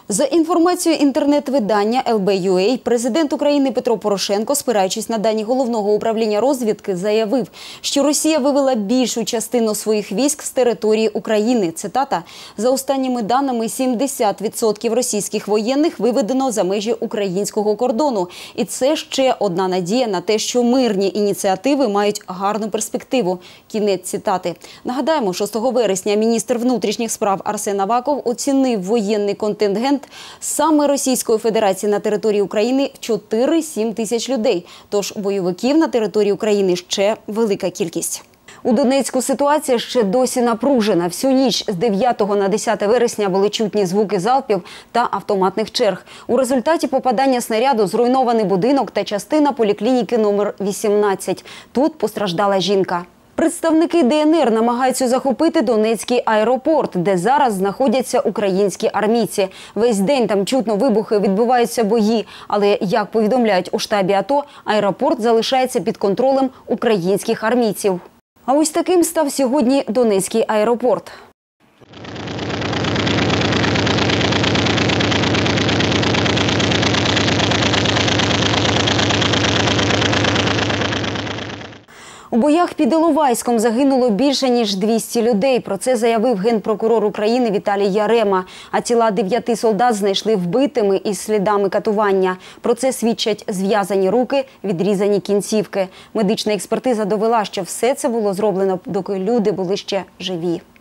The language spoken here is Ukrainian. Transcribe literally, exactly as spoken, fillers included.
За інформацією інтернет-видання ел бі ю ей, президент України Петро Порошенко, спираючись на дані Головного управління розвідки, заявив, що Росія вивела більшу частину своїх військ з території України. Цитата: «За останніми даними, сімдесят відсотків російських воєнних виведено за межі українського кордону. І це ще одна надія на те, що мирні ініціативи мають гарну перспективу». Кінець цитати. Нагадаємо, шостого вересня міністр внутрішніх справ Арсен Аваков оцінив воєнний контингент саме Російської Федерації на території України в чотири-сім тисяч людей. Тож бойовиків на території України ще велика кількість. У Донецьку ситуація ще досі напружена. Всю ніч з дев'ятого на десяте вересня були чутні звуки залпів та автоматних черг. У результаті попадання снаряду зруйнований будинок та частина поліклініки номер вісімнадцять. Тут постраждала жінка. Представники де ен ер намагаються захопити Донецький аеропорт, де зараз знаходяться українські армійці. Весь день там чутно вибухи, відбуваються бої. Але, як повідомляють у штабі АТО, аеропорт залишається під контролем українських армійців. А ось таким став сьогодні Донецький аеропорт. У боях під Іловайськом загинуло більше, ніж двісті людей. Про це заявив генпрокурор України Віталій Ярема. А тіла дев'яти солдат знайшли вбитими із слідами катування. Про це свідчать зв'язані руки, відрізані кінцівки. Медична експертиза довела, що все це було зроблено, доки люди були ще живі.